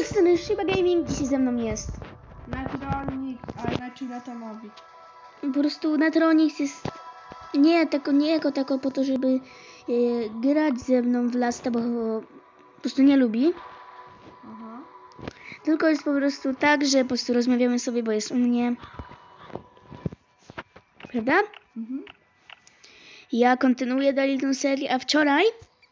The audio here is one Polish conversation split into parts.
strony Shiba Gaming, dzisiaj ze mną jest. Naturalnik, a znaczy Natomowicz. Po prostu Natronix jest nie jako po to, żeby grać ze mną w Lasta, bo po prostu nie lubi. Aha. Tylko jest po prostu tak, że po prostu rozmawiamy sobie, bo jest u mnie. Prawda? Mhm. Ja kontynuuję dalej tę serię, a wczoraj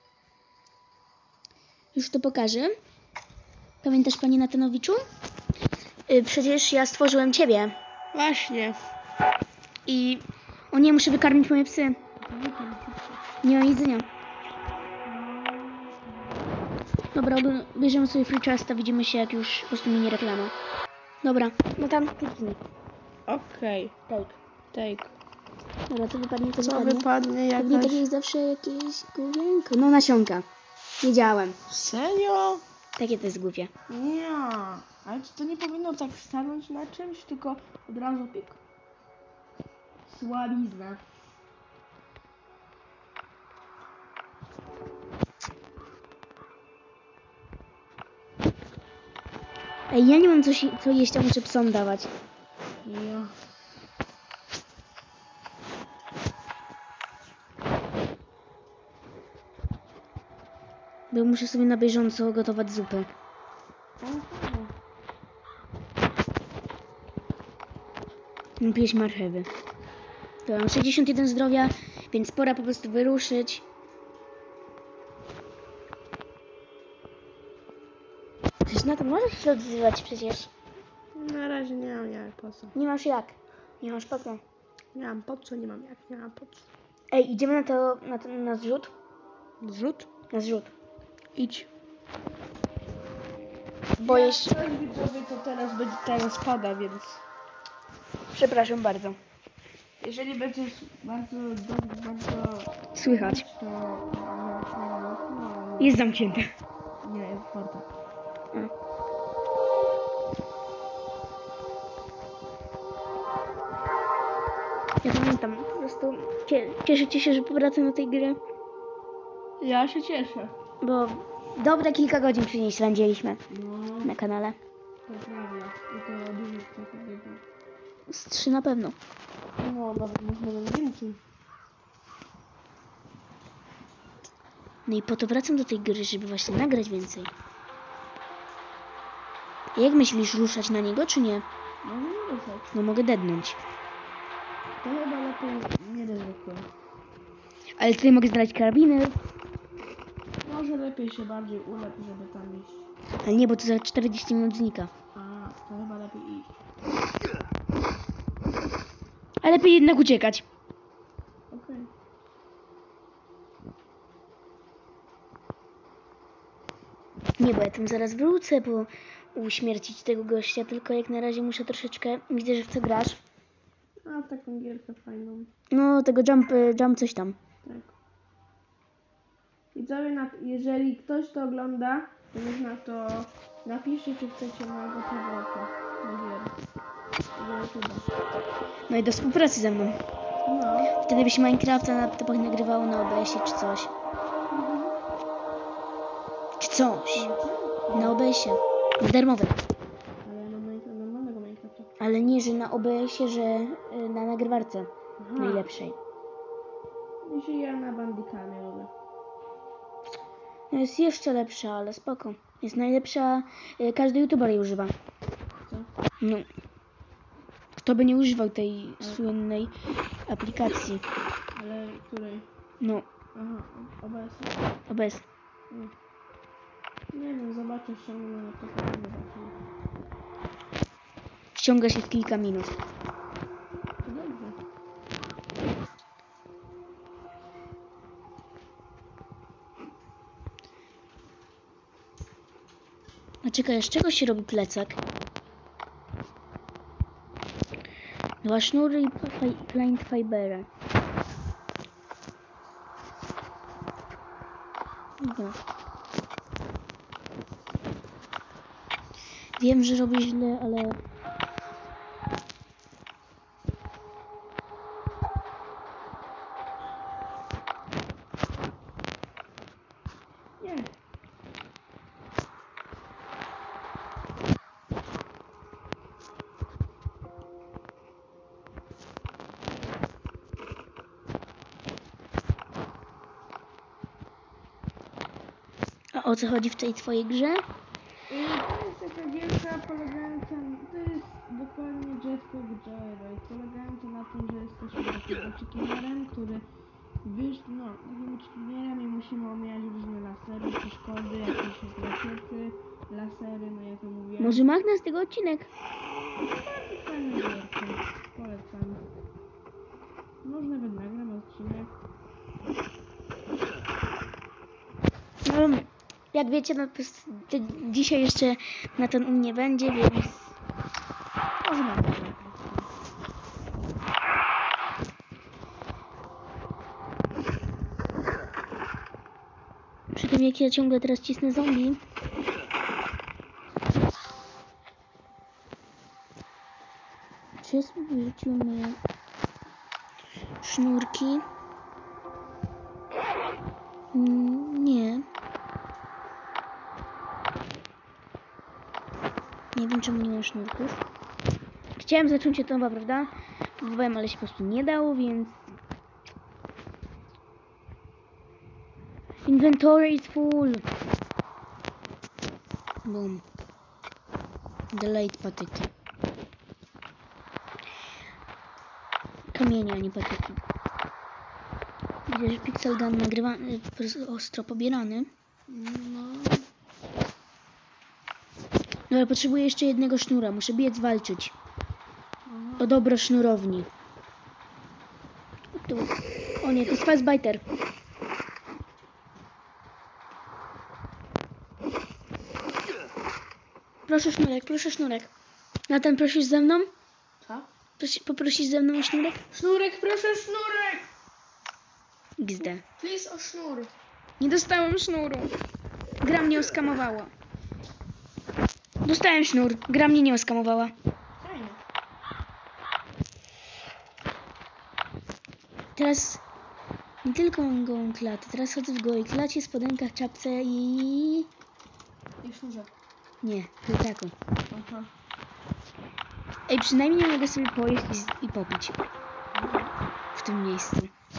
już to pokażę. Pamiętasz, panie Natanowiczu? Przecież ja stworzyłem ciebie. Właśnie. I o nie, muszę wykarmić moje psy. Nie ma jedzenia. Dobra, bierzemy sobie free chesta, widzimy się jak już po prostu mini reklama. Dobra, no tam kliknij. Okej. Take. Take. Dobra, to wypadnie, to Co wypadnie. wypadnie Pewnie jakaś... tak jest zawsze jakieś główienko. No nasionka. Wiedziałem. Serio? Takie to jest głupie. Nie. Ale czy to nie powinno tak stanąć na czymś, tylko od razu pik? Słabizna. Ej, ja nie mam co jeść, a muszę psom dawać. Ja. Bo muszę sobie na bieżąco gotować zupę. Pięć marchewy. To mam 61 zdrowia, więc pora po prostu wyruszyć. Przecież na to możesz się odzywać przecież. Na razie nie mam jak, po co? Nie masz jak. Nie masz po co. Nie mam po co, nie mam jak, nie mam po co. Ej, idziemy na zrzut? Zrzut? Na zrzut. Idź. Boję się. Jak widzowie, to teraz pada, więc... Przepraszam bardzo. Jeżeli będziesz bardzo Słychać. to... Jest zamknięte. Nie, jest otwarta. Ja pamiętam, po prostu cieszycie się, że powracam do tej gry, Ja się cieszę. bo dobre kilka godzin przy niej spędziliśmy No, na kanale. to prawda. I to dużo takiego. Z 3 na pewno. No, nawet może więcej. No i po to wracam do tej gry, żeby właśnie nagrać więcej. Jak myślisz, ruszać na niego, czy nie? No nie ruszać. No mogę dednąć. To chyba lepiej nie ryzykuj. Ale tutaj mogę zdrać karabiny. Może lepiej się bardziej ulep, żeby tam iść. Ale nie, bo to za 40 minut znika. A, to chyba lepiej iść. Ale lepiej jednak uciekać. Okej. Nie, bo ja tam zaraz wrócę, bo uśmiercić tego gościa, tylko jak na razie muszę troszeczkę... Widzę, że w co grasz. A, w taką gierkę fajną. No, tego jump coś tam. Tak. Widzowie, jeżeli ktoś to ogląda, to niech na to napiszcie, czy chcecie mojego powrotu do gier. Do YouTube'a. No i do współpracy ze mną. No. Wtedy by się Minecrafta na laptopach nagrywało na OBS-ie czy coś. Czy coś. Na OBS-ie. Darmowe. Ale na normalnego Minecrafta. Ale nie, że na OBS-ie, że na nagrywarce najlepszej. Jeśli ja na Bandicamie lubię. No jest jeszcze lepsza, ale spoko. Jest najlepsza, każdy youtuber jej używa. Co? No. Kto by nie używał tej słynnej aplikacji? Ale której? No, Aha, OBS. OBS. Nie wiem, zobaczę, ściągnę na to, zobaczę. Ściąga się w kilka minut. To dobrze. A czekaj, z czego się robi plecak? Dwa sznury i plant fibery. No. Wiem, że robię źle, ale... Nie. A o co chodzi w tej twojej grze? To jest taka gierka polegająca, to jest dokładnie Jetpack Joyride, polegająca na tym, że jesteśmy takim uciekinierem, który takim uciekinierem i musimy omijać różne lasery, przeszkody, jakieś rakiety, lasery, no ja to mówię. Może magna z tego odcinek? Bardzo fajna gierka, polecam. Może nawet nagram odcinek. No, jak wiecie, no to dzisiaj jeszcze na ten u mnie będzie, więc może nagram. Przy tym jak ja ciągle teraz cisnę zombie. Czy ja sobie wyrzuciłem moje sznurki? Nie. Nie wiem czemu nie mam sznurków. Chciałem zacząć od nowa, prawda? Próbowałem, ale się po prostu nie dało, więc... Inventory is full. Boom. Delayed patyki. Kamienie, a nie patyki. Widzę, że Pixel Gun nagrywany, ostro pobierany. No. No ale potrzebuję jeszcze jednego sznura. Muszę biec walczyć. O dobro sznurowni. Tu. O nie, to jest Fastbiter. Proszę sznurek, proszę sznurek. Nathan, prosisz ze mną? Co? Poprosisz ze mną o sznurek? Sznurek, proszę sznurek! XD. Please o sznur. Nie dostałem sznuru. Gra mnie oskamowała. Dostałem sznur. Gra mnie nie oskamowała. Fajnie. Teraz nie tylko mam gołą klatę. Teraz chodzę w gołej klacie, spodenkach, czapce i... I sznurze. Nie, plecaku. Aha. Ej, przynajmniej mogę sobie pojeść i popić. W tym miejscu.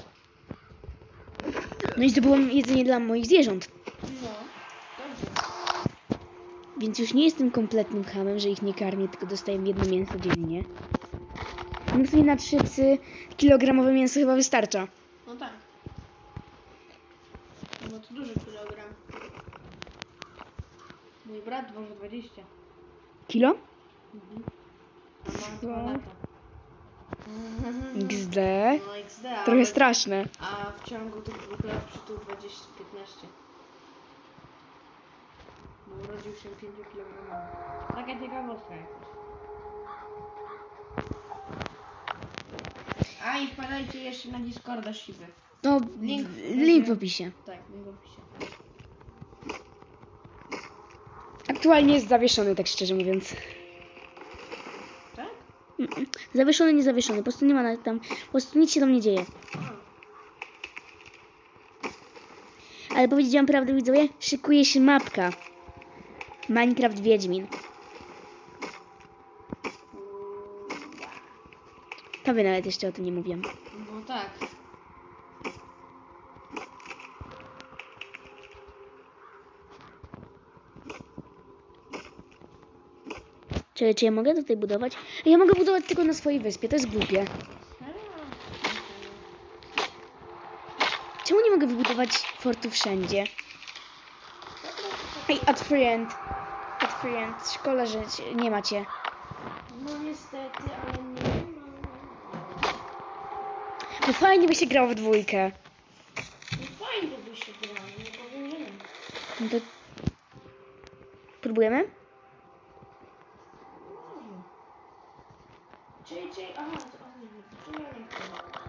No i zdobyłam jedzenie dla moich zwierząt. No, dobrze. Więc już nie jestem kompletnym chamem, że ich nie karmię, tylko dostaję jedno mięso dziennie. No sobie na 3 kilogramowe mięso chyba wystarcza. No tak. No bo to duży kilogram. Mój brat waży 20. Kilo? A ma 2 lata. XD. No XD, a, Trochę straszne. a w ciągu tych 2 lat przytył 15. Bo urodził się 5 kg. Taka ciekawostka jakaś. A i wpadajcie jeszcze na Discorda Siwy. No, link w opisie. Tak, link w opisie. Aktualnie jest zawieszony, tak szczerze mówiąc. Tak? Zawieszony, nie zawieszony. Po prostu nie ma tam, po prostu nic się tam nie dzieje. Ale powiedziałam prawdę, widzowie, szykuje się mapka. Minecraft Wiedźmin. Tobie nawet jeszcze o tym nie mówiłam. No tak. Czy ja mogę tutaj budować? Ja mogę budować tylko na swojej wyspie, to jest głupie. Czemu nie mogę wybudować fortu wszędzie? Ej, at friend. Szkoda, że nie macie. No niestety, ale nie ma. No fajnie by się grało w dwójkę. No fajnie by się grało, nie powiem, że nie. No to... Próbujemy? Czyli, aha, to ja nie chcę.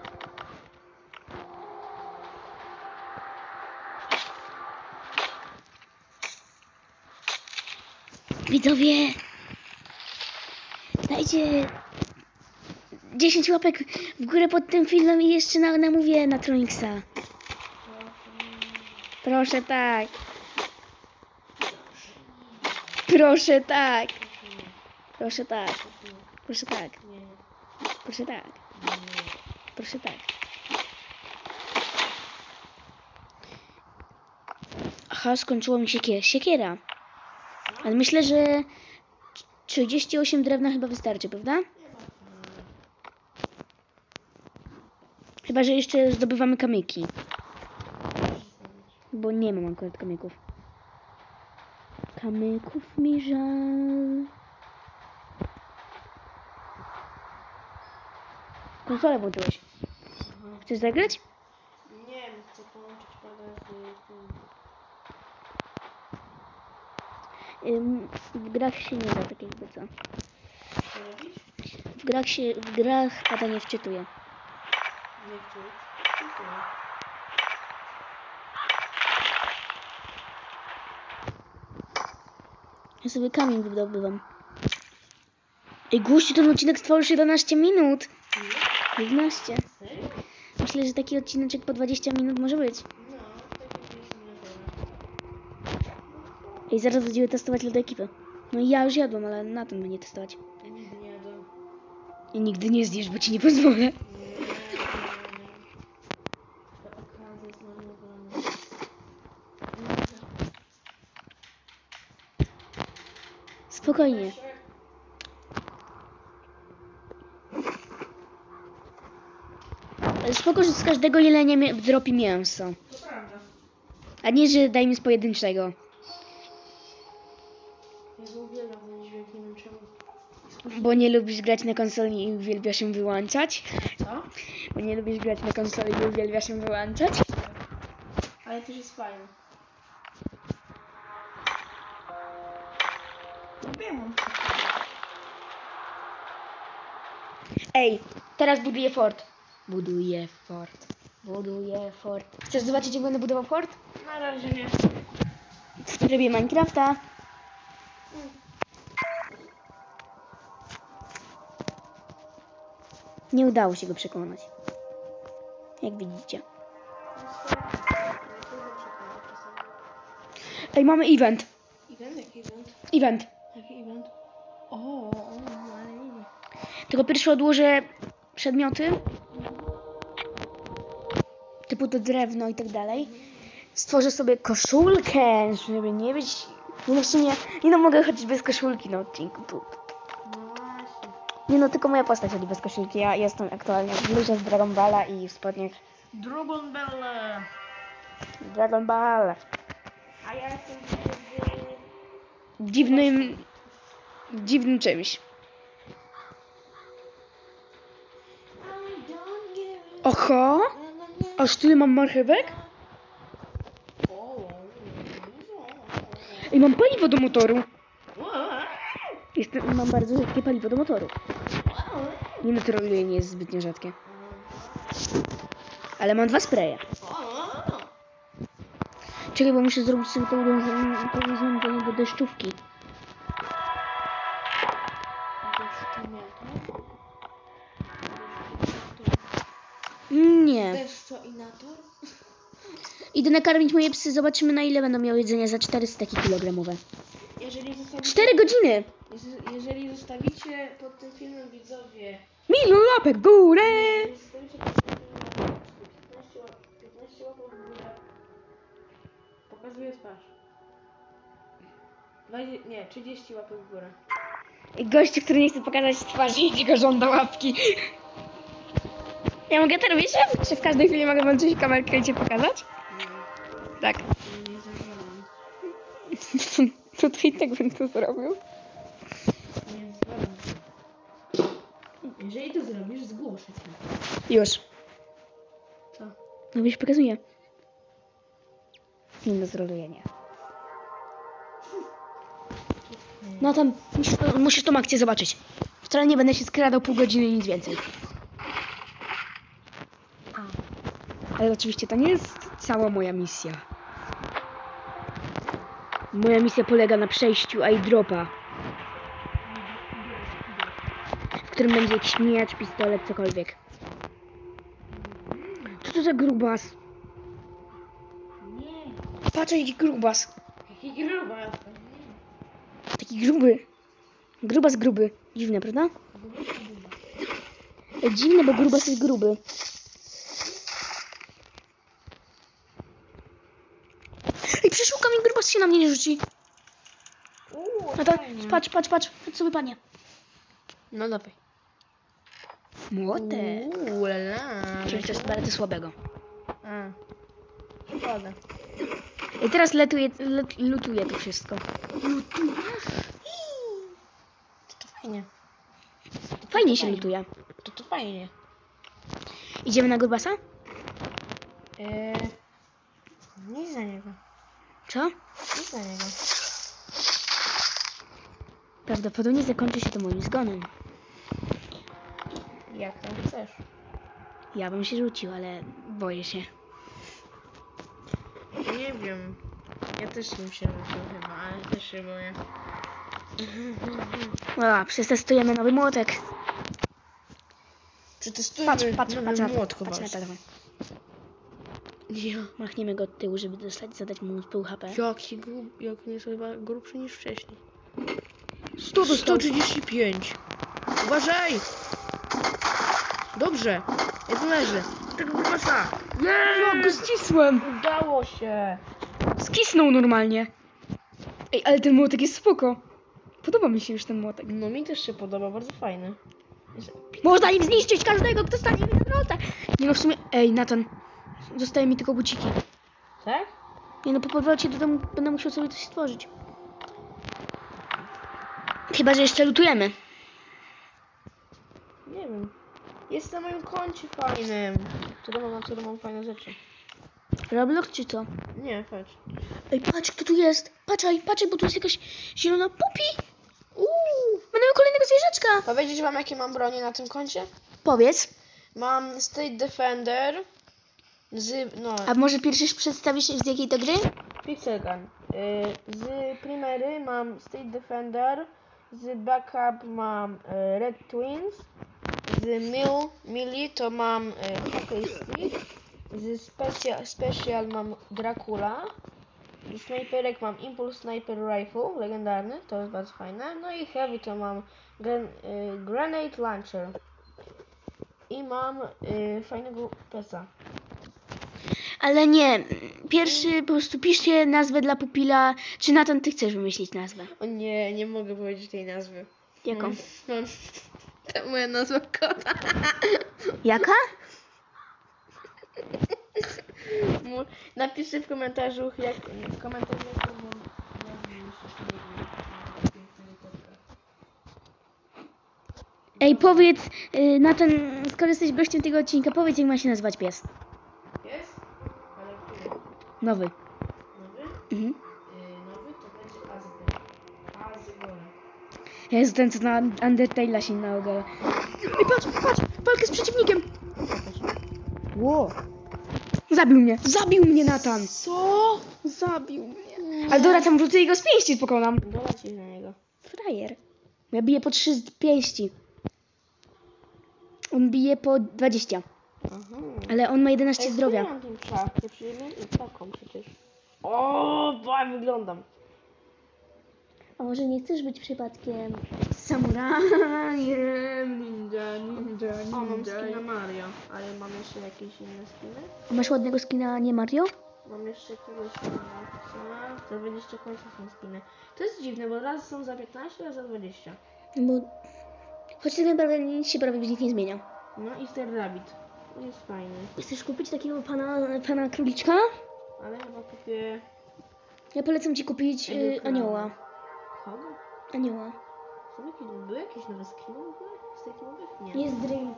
Widzowie! Dajcie 10 łapek w górę pod tym filmem i jeszcze namówię na Tronixa. Proszę tak. Proszę tak. Proszę tak. Proszę tak. Proszę tak. Proszę tak. Aha, skończyła mi się siekiera. Ale myślę, że 38 drewna chyba wystarczy, prawda? Chyba, że jeszcze zdobywamy kamyki. Bo nie mam akurat kamyków. Kamyków mi żal. Konsolę włączyłeś. Chcesz zagrać? Nie wiem, chcę połączyć pada W grach się nie da, tak jakby co. Co robić? W grach pada nie wczytuje. Nie chcę. Dziękuję. Ja sobie kamień wydobywam. Ej, gościu, ten odcinek trwał już 11 minut. 11. Serio? Myślę, że taki odcineczek po 20 minut może być. No, takie 10 minut. Ej, zaraz będziemy testować lodo ekipy. No i ja już jadłem, ale na tym będzie testować. Ja nigdy nie jadłem. I nigdy nie zjesz, bo ci nie pozwolę. Nie. Ta okazja jest marnowana. Spokojnie. Spoko, że z każdego jelenia dropi mięso. To prawda. A nie, że daj mi z pojedynczego. Ja go uwielbiam ten dźwięk, nie wiem czemu. Bo nie lubisz grać na konsoli i uwielbiasz ją wyłączać. Co? Bo nie lubisz grać na konsoli i uwielbiasz ją wyłączać. Ale też jest fajne. Lubię. Ej, teraz buduję fort. Buduję fort. Buduję fort. Chcesz zobaczyć, jak będę budował fort? Na razie nie. W trybie Minecrafta. Nie udało się go przekonać. Jak widzicie. Ej, mamy event. Event? Jaki event? Event. Jaki event? O, ale nie. Tylko pierwsze odłożę przedmioty. Typu to drewno i tak dalej. Stworzę sobie koszulkę, żeby nie być... No w sumie nie no, mogę chodzić bez koszulki na odcinku. No właśnie. Nie no, tylko moja postać chodzi bez koszulki. Ja jestem aktualnie w bluzie z Dragon Balla i w spodniach Dragon Ball. Dragon Ball. A ja jestem Dziwnym czymś. Oho! Aż tyle mam marchewek? I mam paliwo do motoru. Mam bardzo rzadkie paliwo do motoru. Nie naturalnie nie jest zbytnio rzadkie. Ale mam 2 spreje. Czekaj, bo muszę zrobić sobie to urządzenie do deszczówki. Nie. Deszczoinator? Idę nakarmić moje psy. Zobaczymy, na ile będą miały jedzenia za 400 kilogramowe. Jeżeli zostawicie, 4 godziny! jeżeli zostawicie pod tym filmem widzowie, Milion łapek w górę! zostawicie pod tym filmem 15 łapek w górę, pokazuję twarz. 30 łapek w górę. I gościu, który nie chce pokazać twarzy, idzie go żąda łapki. Ja mogę to robić? Czy w każdej chwili mogę włączyć kamerkę i cię pokazać? Tak. Nie zażalam. No to i tak bym to zrobił. Nie zgadzam. Jeżeli to zrobisz, zgłoszę cię. Już. Co? No już pokazuję. Nie no, zrobię, nie. No tam, musisz tą akcję zobaczyć. Wcale nie będę się skradał pół godziny, nic więcej. Ale oczywiście to nie jest cała moja misja. Moja misja polega na przejściu iDropa, w którym będzie jakiś miecz, pistolet, cokolwiek. Co to za grubas? Nie. Patrz, jaki grubas. Jaki grubas. Taki gruby. Grubas gruby. Dziwne, prawda? Dziwne, bo grubas jest gruby. Ej, przeszukam raz się na mnie nie rzuci. No to fajnie. patrz sobie panie. No dawaj. Młotek. Lala. Przecież to jest bardzo słabego. A. Szkoda. I teraz lutuję to wszystko. To fajnie. Fajnie się lutuje. To fajnie. Idziemy na Gurbasa? Nic za niego. Co? Nic za niego. Prawdopodobnie zakończy się to moim zgonem. Jak tam chcesz. Ja bym się rzucił, ale boję się. Nie wiem. Ja też bym się rzucił chyba, ale też się boję. O, przetestujemy nowy młotek. Przetestujmy Patrz nowy na młot, to. Patrz na telefon. Ja. Machniemy go od tyłu, żeby zadać mu pół HP. Jak nie jest chyba grubszy niż wcześniej. 135. Uważaj! Dobrze. Jeden leży. Tego grubasa. Ja go ścisłem. Udało się. Skisnął normalnie. Ej, ale ten młotek jest spoko. Podoba mi się już ten młotek. No mi też się podoba, bardzo fajny. Można im zniszczyć każdego, kto stanie mi na drodze. Nie no, w sumie... Ej, Nathan. Zostaje mi tylko buciki. Tak? Nie no, po powrocie do domu będę musiał sobie coś stworzyć. Chyba, że jeszcze lutujemy. Nie wiem. Jest na moim koncie fajnym. Na którym mam fajne rzeczy. Roblox czy co? Nie, chodź. Ej, patrz, kto tu jest. Patrzaj, bo tu jest jakaś zielona pupi. Mamy kolejnego zwierzaczka. Powiedzieć wam, jakie mam bronie na tym koncie? Powiedz. Mam State Defender A może pierwszy przedstawisz z jakiej to gry? Pixel Gun. Z Primery mam State Defender. Z Backup mam Red Twins. Z Melee to mam Hockey Stick. Z Special mam Dracula. Z snajperek mam Impulse Sniper Rifle, legendarny, to jest bardzo fajne. No i Heavy to mam Grenade Launcher. I mam fajnego pesa. Ale nie. Pierwszy po prostu piszcie nazwę dla pupila. Czy Nathan, ty chcesz wymyślić nazwę? O nie, nie mogę powiedzieć tej nazwy. Jaką? To moja nazwa kota. Jaka? Napiszcie w komentarzu, jak Ej, powiedz, Nathan, skoro jesteś gościem tego odcinka, powiedz, jak ma się nazywać pies. Jest? Ale który? Nowy. Nowy? Mhm. Nowy to będzie Azygora. Azygora. Jezu, ten co na Undertale'a się naogal. Ej, patrz, walkę z przeciwnikiem. Ło. Zabił mnie Nathan. Co? Zabił mnie. Ale dobra, tam wrócę i go z pięści pokonam. Dolecisz na niego. Frajer. Ja biję po 3 pięści. On bije po 20. Aha. Ale on ma 11 zdrowia. Ja mam tą czapkę, przyjemną i taką przecież. O, bo wyglądam. A może nie chcesz być przypadkiem samurajem? Ninja. O, mam skina Mario, ale mam jeszcze jakieś inne skiny. A masz ładnego skina, nie Mario? Mam jeszcze jakiegoś skina. Za 20 końców są skiny. To jest dziwne, bo raz są za 15, raz za 20. Bo... Choć tak naprawdę nic się prawie w nich nie zmienia. No i Star Rabbit. To jest fajny. Chcesz kupić takiego pana króliczka? Ale chyba kupię... Ja polecam ci kupić anioła. Kogo? Anioła. Były jakieś nowe skiny w ogóle? Z takich nowych? Nie. Jest Dream.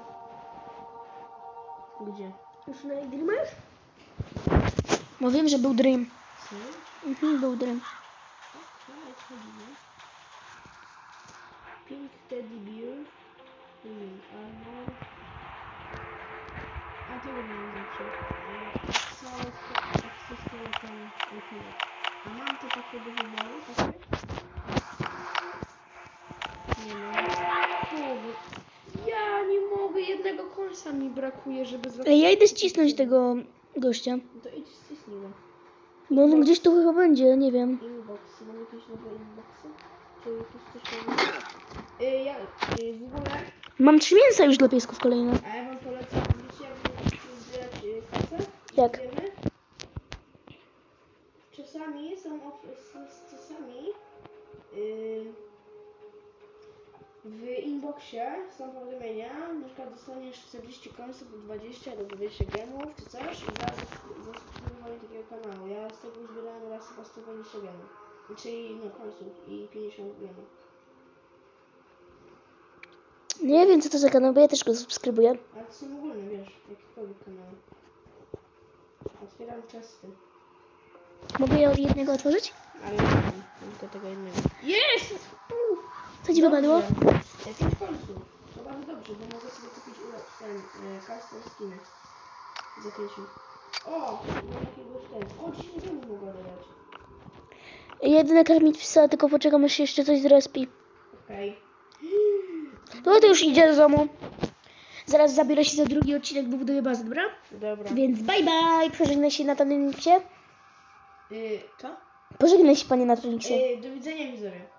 Gdzie? Już na Dreamers? Bo wiem, że był Dream. Co? Był Dream. Pink Teddy Bear. Pink Armor. A tego nie mam zawsze. Całe wszystkie tam ukrywać. A mam to takie do wyboru, takie? Nie mam. Kurde. Ja nie mogę, jednego kolsa mi brakuje, żeby Ej, ja idę ścisnąć tego gościa. To idź ściśnij go. Bo on gdzieś tu chyba będzie, nie wiem. Inboxy, mam jakieś nowe inboxy? Czy jakieś coś nowego? W ogóle, Mam 3 mięsa już dla piesków kolejne. a ja wam polecam, wiecie jak zbierać kasę? Jak? Wiemy? Czasami są Robloxie są powiadomienia, na przykład dostaniesz 40 końców, 20 albo 20 gemów czy coś i za zasubskrybowanie takiego kanału. Ja z tego zbierałem raz chyba 120 gemów. Czyli no końców i 50 gemów. Nie wiem co to za kanał, bo ja też go subskrybuję. Ale to są ogólne, wiesz, jakikolwiek kanał. Otwieram testy. Mogę je od jednego otworzyć? Ale nie mam tylko tego jednego. Jest! Co ci wypadło? 5 końców. To bardzo dobrze, bo mogę sobie kupić custom skiny. Za 5. O! Mam jakiegoś ten. O, 10 gemów mogę dodać. Jedyne karmić psa, tylko poczekam aż się jeszcze coś zrespi. Okej. No to już idzie do domu. Zaraz zabiorę się za drugi odcinek, bo buduję bazę, dobra? Dobra. Więc bye bye! Pożegnaj się na Natronixie. Co? Pożegnaj się panie Natronixie. Do widzenia widzowie.